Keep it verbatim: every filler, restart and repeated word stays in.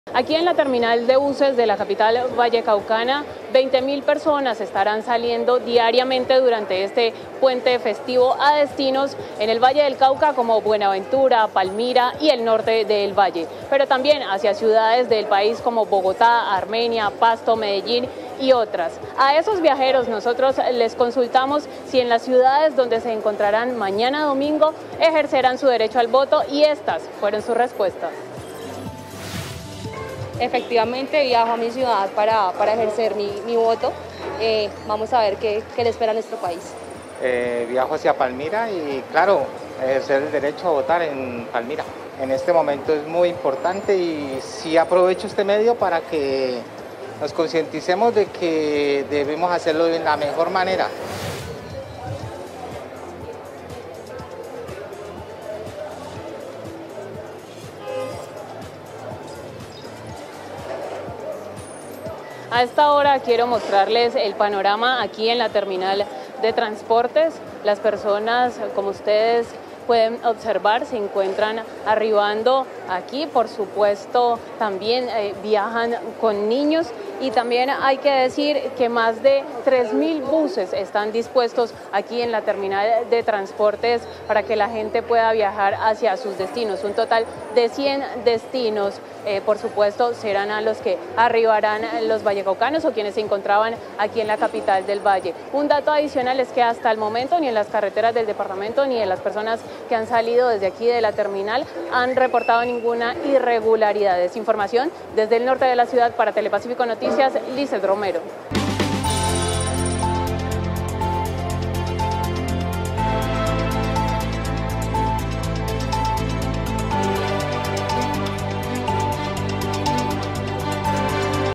Aquí en la terminal de buses de la capital vallecaucana, veinte mil personas estarán saliendo diariamente durante este puente festivo a destinos en el Valle del Cauca como Buenaventura, Palmira y el norte del valle, pero también hacia ciudades del país como Bogotá, Armenia, Pasto, Medellín y otras. A esos viajeros nosotros les consultamos si en las ciudades donde se encontrarán mañana domingo ejercerán su derecho al voto y estas fueron sus respuestas. Efectivamente viajo a mi ciudad para, para ejercer mi, mi voto. Eh, vamos a ver qué, qué le espera a nuestro país. Eh, viajo hacia Palmira y claro, ejercer el derecho a votar en Palmira. En este momento es muy importante y sí aprovecho este medio para que nos concienticemos de que debemos hacerlo de la mejor manera. A esta hora quiero mostrarles el panorama aquí en la terminal de transportes. Las personas, como ustedes pueden observar, se encuentran arribando aquí. Por supuesto, también eh, viajan con niños y también hay que decir que más de tres mil buses están dispuestos aquí en la terminal de transportes para que la gente pueda viajar hacia sus destinos. Un total de cien destinos, eh, por supuesto, serán a los que arribarán los vallecaucanos o quienes se encontraban aquí en la capital del Valle. Un dato adicional es que hasta el momento ni en las carreteras del departamento ni en las personas que han salido desde aquí de la terminal han reportado ninguna irregularidad. Es información desde el norte de la ciudad para Telepacífico Noticias, Lizeth Romero.